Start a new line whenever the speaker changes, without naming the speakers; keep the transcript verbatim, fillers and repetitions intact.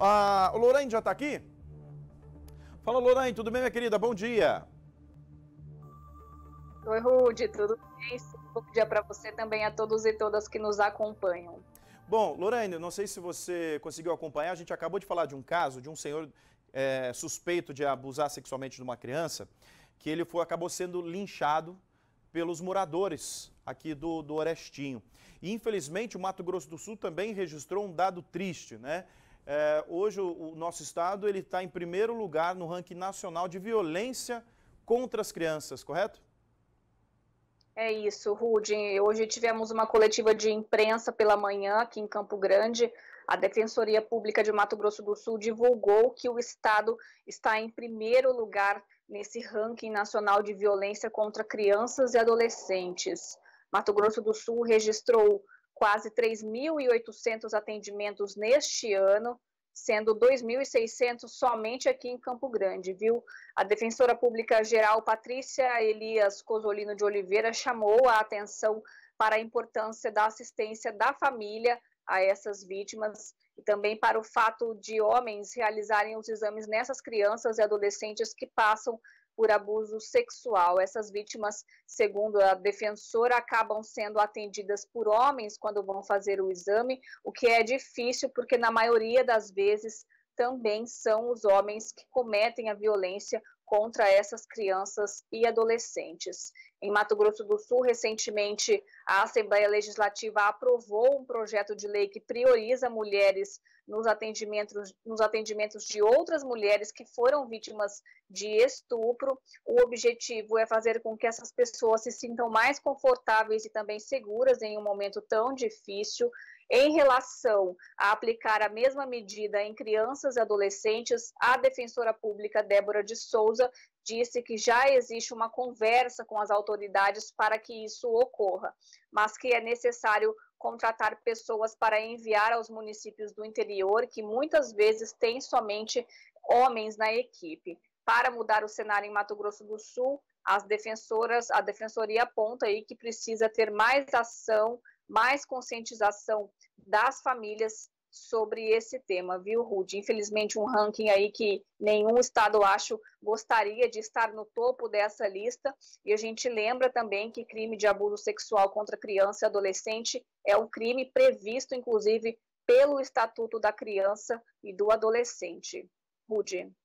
A Lorraine já está aqui? Fala, Lorraine, tudo bem, minha querida? Bom dia.
Oi, Rude, tudo bem? Bom dia para você também, a todos e todas que nos acompanham.
Bom, Lorraine, não sei se você conseguiu acompanhar, a gente acabou de falar de um caso de um senhor é, suspeito de abusar sexualmente de uma criança, que ele foi, acabou sendo linchado pelos moradores aqui do, do Orestinho. E, infelizmente, o Mato Grosso do Sul também registrou um dado triste, né? É, hoje o, o nosso estado ele está em primeiro lugar no ranking nacional de violência contra as crianças, correto?
É isso, Rude. Hoje tivemos uma coletiva de imprensa pela manhã aqui em Campo Grande. A Defensoria Pública de Mato Grosso do Sul divulgou que o estado está em primeiro lugar nesse ranking nacional de violência contra crianças e adolescentes. Mato Grosso do Sul registrou quase três mil e oitocentos atendimentos neste ano, sendo dois mil e seiscentos somente aqui em Campo Grande, viu? A defensora pública geral, Patrícia Elias Cosolino de Oliveira, chamou a atenção para a importância da assistência da família a essas vítimas e também para o fato de homens realizarem os exames nessas crianças e adolescentes que passam por abuso sexual. Essas vítimas, segundo a defensora, acabam sendo atendidas por homens quando vão fazer o exame, o que é difícil porque na maioria das vezes também são os homens que cometem a violência contra essas crianças e adolescentes. Em Mato Grosso do Sul, recentemente, a Assembleia Legislativa aprovou um projeto de lei que prioriza mulheres nos atendimentos, nos atendimentos de outras mulheres que foram vítimas de estupro. O objetivo é fazer com que essas pessoas se sintam mais confortáveis e também seguras em um momento tão difícil. Em relação a aplicar a mesma medida em crianças e adolescentes, a defensora pública Débora de Souza disse que já existe uma conversa com as autoridades para que isso ocorra, mas que é necessário contratar pessoas para enviar aos municípios do interior, que muitas vezes têm somente homens na equipe. Para mudar o cenário em Mato Grosso do Sul, as defensoras, a defensoria aponta aí que precisa ter mais ação, mais conscientização das famílias sobre esse tema, viu, Rude? Infelizmente, um ranking aí que nenhum estado, eu acho, gostaria de estar no topo dessa lista. E a gente lembra também que crime de abuso sexual contra criança e adolescente é um crime previsto, inclusive, pelo Estatuto da Criança e do Adolescente. Rude.